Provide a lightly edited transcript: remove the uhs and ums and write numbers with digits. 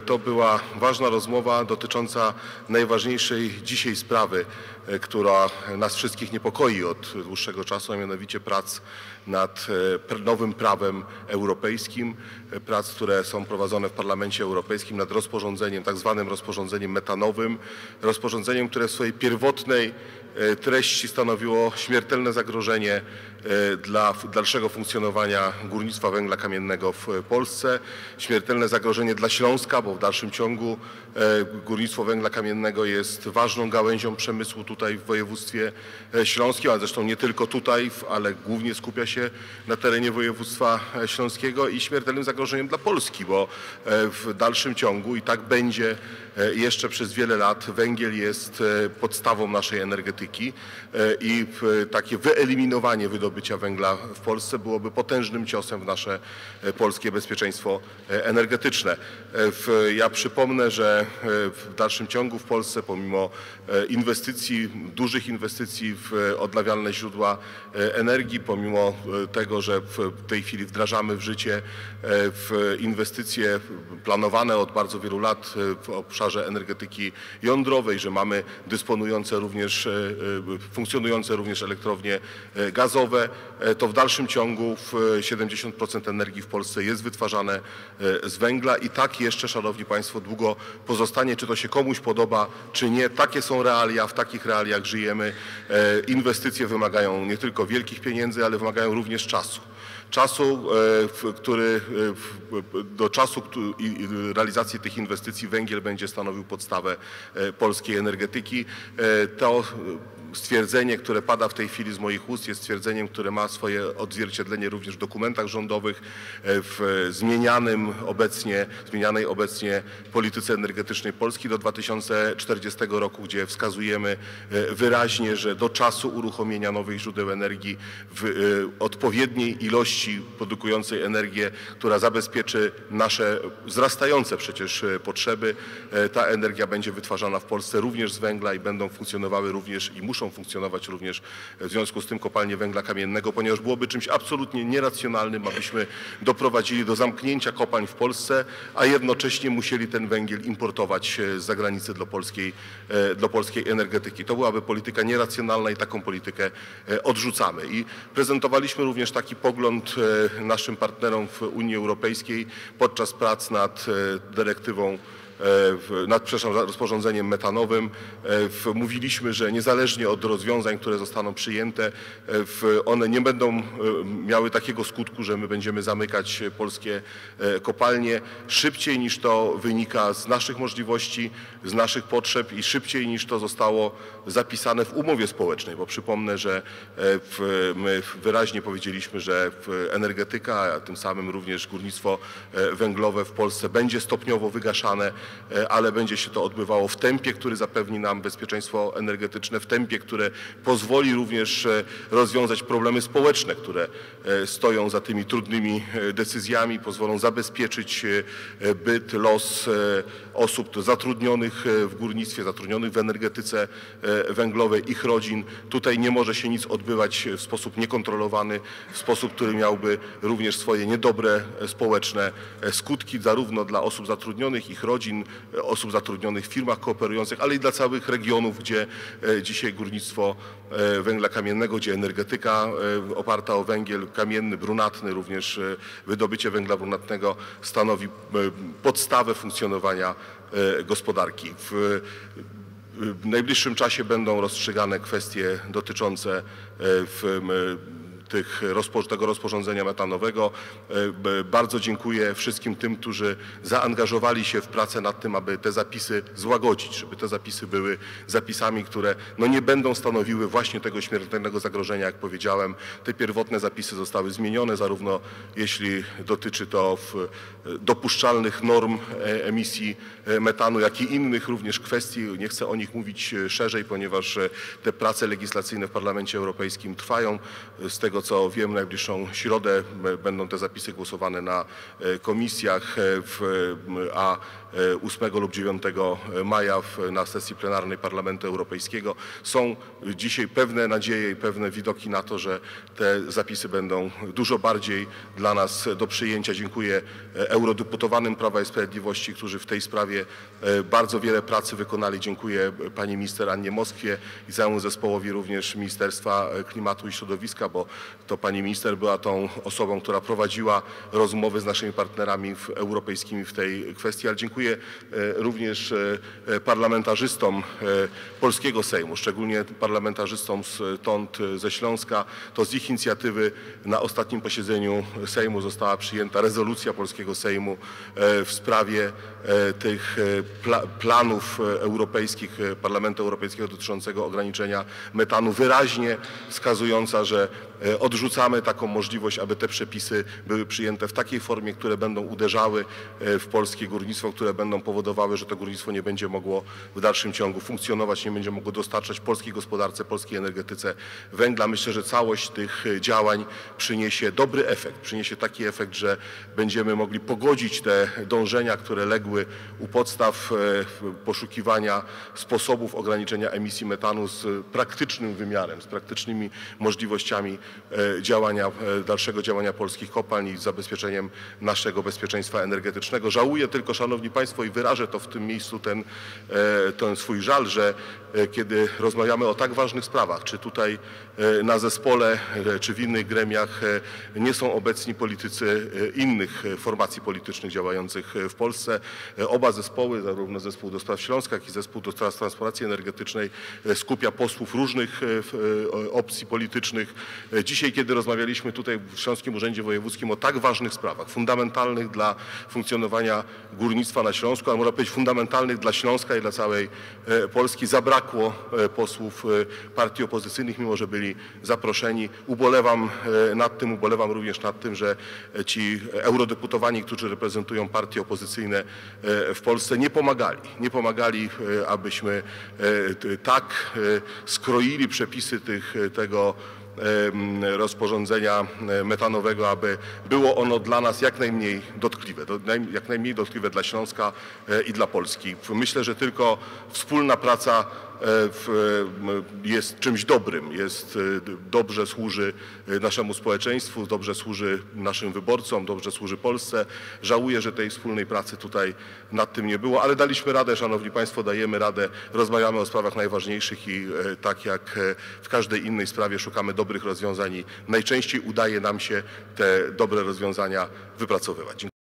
To była ważna rozmowa dotycząca najważniejszej dzisiaj sprawy, która nas wszystkich niepokoi od dłuższego czasu, a mianowicie prac nad nowym prawem europejskim, prac, które są prowadzone w Parlamencie Europejskim nad rozporządzeniem, tak zwanym rozporządzeniem metanowym, rozporządzeniem, które w swojej pierwotnej treści stanowiło śmiertelne zagrożenie dla dalszego funkcjonowania górnictwa węgla kamiennego w Polsce, śmiertelne zagrożenie dla Śląska, bo w dalszym ciągu górnictwo węgla kamiennego jest ważną gałęzią przemysłu tutaj w województwie śląskim, ale zresztą nie tylko tutaj, ale głównie skupia się na terenie województwa śląskiego, i śmiertelnym zagrożeniem dla Polski, bo w dalszym ciągu i tak będzie jeszcze przez wiele lat węgiel jest podstawą naszej energetyki i takie wyeliminowanie wydobycia węgla w Polsce byłoby potężnym ciosem w nasze polskie bezpieczeństwo energetyczne. Ja przypomnę, że w dalszym ciągu w Polsce pomimo inwestycji, dużych inwestycji w odnawialne źródła energii, pomimo tego, że w tej chwili wdrażamy w życie inwestycje planowane od bardzo wielu lat w obszarze energetyki jądrowej, że mamy funkcjonujące również elektrownie gazowe, to w dalszym ciągu 70% energii w Polsce jest wytwarzane z węgla i tak jeszcze, szanowni państwo, długo pozostanie, czy to się komuś podoba, czy nie. Takie są realia, w takich realiach żyjemy. Inwestycje wymagają nie tylko wielkich pieniędzy, ale wymagają również czasu. Do czasu i realizacji tych inwestycji węgiel będzie stanowił podstawę polskiej energetyki. To stwierdzenie, które pada w tej chwili z moich ust, jest stwierdzeniem, które ma swoje odzwierciedlenie również w dokumentach rządowych, w zmienianej obecnie polityce energetycznej Polski do 2040 roku, gdzie wskazujemy wyraźnie, że do czasu uruchomienia nowych źródeł energii w odpowiedniej ilości produkującej energię, która zabezpieczy nasze wzrastające przecież potrzeby, ta energia będzie wytwarzana w Polsce również z węgla i będą funkcjonowały również i muszą funkcjonować również w związku z tym kopalnie węgla kamiennego, ponieważ byłoby czymś absolutnie nieracjonalnym, abyśmy doprowadzili do zamknięcia kopalń w Polsce, a jednocześnie musieli ten węgiel importować z zagranicy do polskiej energetyki. To byłaby polityka nieracjonalna i taką politykę odrzucamy. I prezentowaliśmy również taki pogląd naszym partnerom w Unii Europejskiej podczas prac nad rozporządzeniem metanowym. Mówiliśmy, że niezależnie od rozwiązań, które zostaną przyjęte, one nie będą miały takiego skutku, że my będziemy zamykać polskie kopalnie. Szybciej niż to wynika z naszych możliwości, z naszych potrzeb i szybciej niż to zostało zapisane w umowie społecznej, bo przypomnę, że my wyraźnie powiedzieliśmy, że energetyka, a tym samym również górnictwo węglowe w Polsce będzie stopniowo wygaszane, ale będzie się to odbywało w tempie, który zapewni nam bezpieczeństwo energetyczne, w tempie, które pozwoli również rozwiązać problemy społeczne, które stoją za tymi trudnymi decyzjami, pozwolą zabezpieczyć byt, los osób zatrudnionych w górnictwie, zatrudnionych w energetyce węglowej, ich rodzin. Tutaj nie może się nic odbywać w sposób niekontrolowany, w sposób, który miałby również swoje niedobre społeczne skutki, zarówno dla osób zatrudnionych, ich rodzin, osób zatrudnionych w firmach kooperujących, ale i dla całych regionów, gdzie dzisiaj górnictwo węgla kamiennego, gdzie energetyka oparta o węgiel kamienny, brunatny, również wydobycie węgla brunatnego stanowi podstawę funkcjonowania gospodarki. W najbliższym czasie będą rozstrzygane kwestie dotyczące tego rozporządzenia metanowego. Bardzo dziękuję wszystkim tym, którzy zaangażowali się w pracę nad tym, aby te zapisy złagodzić, żeby te zapisy były zapisami, które nie będą stanowiły właśnie tego śmiertelnego zagrożenia, jak powiedziałem. Te pierwotne zapisy zostały zmienione, zarówno jeśli dotyczy to dopuszczalnych norm emisji metanu, jak i innych również kwestii. Nie chcę o nich mówić szerzej, ponieważ te prace legislacyjne w Parlamencie Europejskim trwają. Z tego co wiem, najbliższą środę będą te zapisy głosowane na komisjach, a 8 lub 9 maja na sesji plenarnej Parlamentu Europejskiego. Są dzisiaj pewne nadzieje i pewne widoki na to, że te zapisy będą dużo bardziej dla nas do przyjęcia. Dziękuję eurodeputowanym Prawa i Sprawiedliwości, którzy w tej sprawie bardzo wiele pracy wykonali. Dziękuję pani minister Annie Moskwie i całemu zespołowi również Ministerstwa Klimatu i Środowiska, bo to pani minister była tą osobą, która prowadziła rozmowy z naszymi partnerami europejskimi w tej kwestii, ale dziękuję również parlamentarzystom polskiego Sejmu, szczególnie parlamentarzystom stąd ze Śląska. To z ich inicjatywy na ostatnim posiedzeniu Sejmu została przyjęta rezolucja polskiego Sejmu w sprawie tych planów europejskich, Parlamentu Europejskiego dotyczącego ograniczenia metanu, wyraźnie wskazująca, że odrzucamy taką możliwość, aby te przepisy były przyjęte w takiej formie, które będą uderzały w polskie górnictwo, które będą powodowały, że to górnictwo nie będzie mogło w dalszym ciągu funkcjonować, nie będzie mogło dostarczać polskiej gospodarce, polskiej energetyce węgla. Myślę, że całość tych działań przyniesie dobry efekt. Przyniesie taki efekt, że będziemy mogli pogodzić te dążenia, które legły u podstaw poszukiwania sposobów ograniczenia emisji metanu z praktycznym wymiarem, z praktycznymi możliwościami dalszego działania polskich kopalń i z zabezpieczeniem naszego bezpieczeństwa energetycznego. Żałuję tylko, szanowni państwo, i wyrażę to w tym miejscu ten swój żal, że kiedy rozmawiamy o tak ważnych sprawach, czy tutaj na zespole, czy w innych gremiach, nie są obecni politycy innych formacji politycznych działających w Polsce. Oba zespoły, zarówno zespół do spraw Śląska, jak i zespół do spraw transformacji energetycznej, skupia posłów różnych opcji politycznych. Dzisiaj, kiedy rozmawialiśmy tutaj w Śląskim Urzędzie Wojewódzkim o tak ważnych sprawach, fundamentalnych dla funkcjonowania górnictwa na Śląsku, a można powiedzieć fundamentalnych dla Śląska i dla całej Polski, zabrakło posłów partii opozycyjnych, mimo że byli zaproszeni. Ubolewam również nad tym, że ci eurodeputowani, którzy reprezentują partie opozycyjne w Polsce, nie pomagali, abyśmy tak skroili przepisy tego rozporządzenia metanowego, aby było ono dla nas jak najmniej dotkliwe dla Śląska i dla Polski. Myślę, że tylko wspólna praca jest czymś dobrym, dobrze służy naszemu społeczeństwu, dobrze służy naszym wyborcom, dobrze służy Polsce. Żałuję, że tej wspólnej pracy tutaj nad tym nie było, ale daliśmy radę, szanowni państwo, dajemy radę, rozmawiamy o sprawach najważniejszych i tak jak w każdej innej sprawie szukamy dobrych rozwiązań i najczęściej udaje nam się te dobre rozwiązania wypracowywać.